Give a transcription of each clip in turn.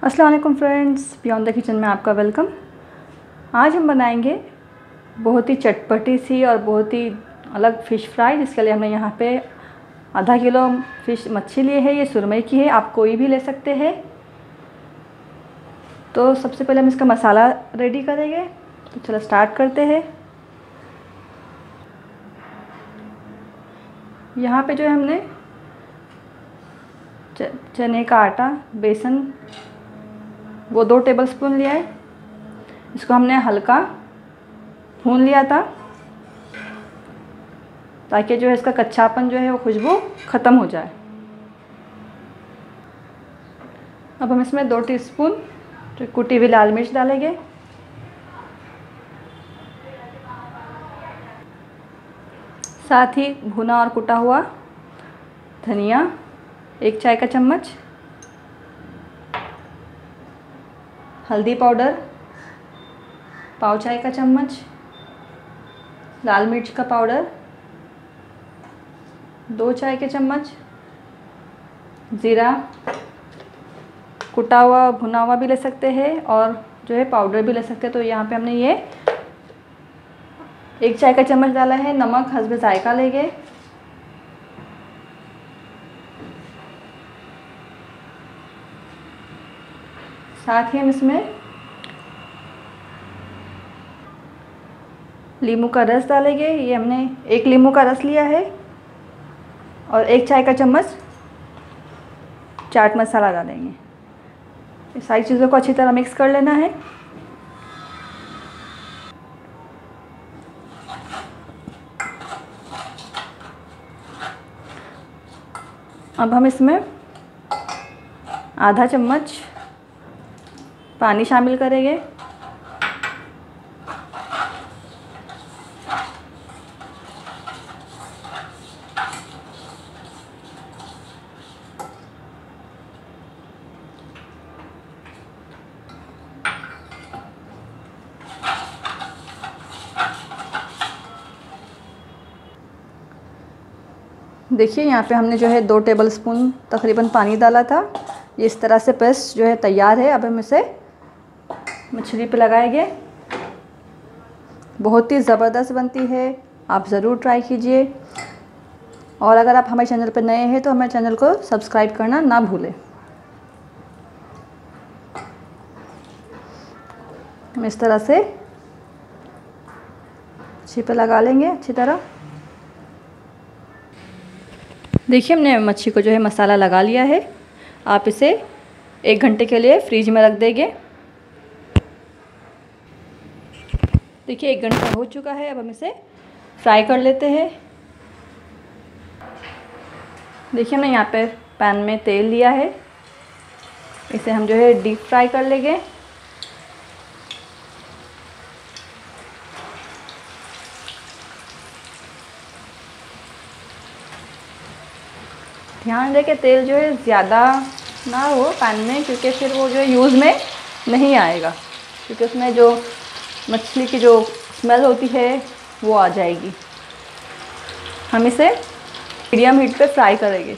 अस्सलाम वालेकुम friends, beyond the kitchen में आपका वेलकम। आज हम बनाएंगे बहुत ही चटपटी सी और बहुत ही अलग फ़िश फ्राई, जिसके लिए हमने यहाँ पे आधा किलो मच्छी लिए है। ये सुरमई की है, आप कोई भी ले सकते हैं। तो सबसे पहले हम इसका मसाला रेडी करेंगे, तो चलो स्टार्ट करते हैं। यहाँ पे जो है हमने चने का आटा, बेसन वो 2 टेबलस्पून लिया है। इसको हमने हल्का भून लिया था ताकि जो है इसका कच्चापन जो है वो खुशबू ख़त्म हो जाए। अब हम इसमें 2 टीस्पून कुटी हुई लाल मिर्च डालेंगे, साथ ही भुना और कुटा हुआ धनिया 1 चाय का चम्मच, हल्दी पाउडर पाव चाय का चम्मच, लाल मिर्च का पाउडर 2 चाय के चम्मच, ज़ीरा कुटा हुआ भुना हुआ भी ले सकते हैं और जो है पाउडर भी ले सकते हैं। तो यहाँ पे हमने ये 1 चाय का चम्मच डाला है। नमक हस्बे जायका लेंगे। साथ ही हम इसमें नींबू का रस डालेंगे। ये हमने 1 नींबू का रस लिया है और 1 चाय का चम्मच चाट मसाला डालेंगे। ये सारी चीज़ों को अच्छी तरह मिक्स कर लेना है। अब हम इसमें आधा चम्मच पानी शामिल करेंगे। देखिए यहाँ पे हमने जो है 2 टेबलस्पून तकरीबन पानी डाला था। इस तरह से पेस्ट जो है तैयार है। अब हम इसे मछली पे लगाएंगे। बहुत ही ज़बरदस्त बनती है, आप ज़रूर ट्राई कीजिए। और अगर आप हमारे चैनल पर नए हैं तो हमारे चैनल को सब्सक्राइब करना ना भूलें। हम इस तरह से मच्छी पे लगा लेंगे अच्छी तरह। देखिए हमने मच्छी को जो है मसाला लगा लिया है। आप इसे 1 घंटे के लिए फ्रीज में रख देंगे। देखिए 1 घंटा हो चुका है। अब हम इसे फ्राई कर लेते हैं। देखिए हमने यहाँ पे पैन में तेल लिया है, इसे हम जो है डीप फ्राई कर लेंगे। ध्यान दें कि तेल जो है ज़्यादा ना हो पैन में, क्योंकि फिर वो जो है यूज़ में नहीं आएगा, क्योंकि उसमें जो मछली की जो स्मेल होती है वो आ जाएगी। हम इसे मीडियम हीट पे फ्राई करेंगे।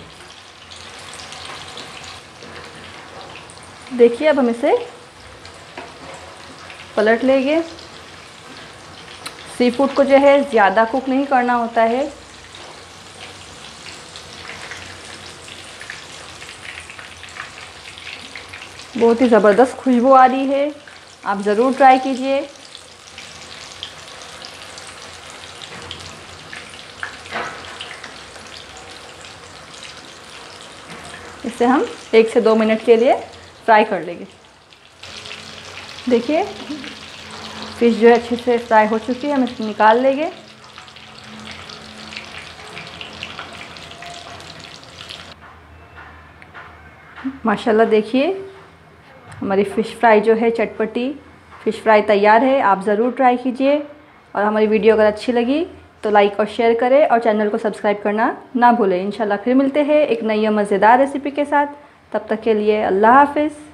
देखिए अब हम इसे पलट लेंगे। सी फूड को जो है ज़्यादा कुक नहीं करना होता है। बहुत ही ज़बरदस्त खुशबू आ रही है, आप ज़रूर ट्राई कीजिए। इसे हम 1 से 2 मिनट के लिए फ्राई कर लेंगे। देखिए फ़िश जो है अच्छे से फ्राई हो चुकी है। हम इसे निकाल लेंगे। माशाल्लाह देखिए हमारी फ़िश फ्राई जो है चटपटी फ़िश फ्राई तैयार है। आप ज़रूर ट्राई कीजिए। और हमारी वीडियो अगर अच्छी लगी तो लाइक और शेयर करें और चैनल को सब्सक्राइब करना ना भूलें। इंशाल्लाह फिर मिलते हैं एक नई मज़ेदार रेसिपी के साथ। तब तक के लिए अल्लाह हाफ़िज़।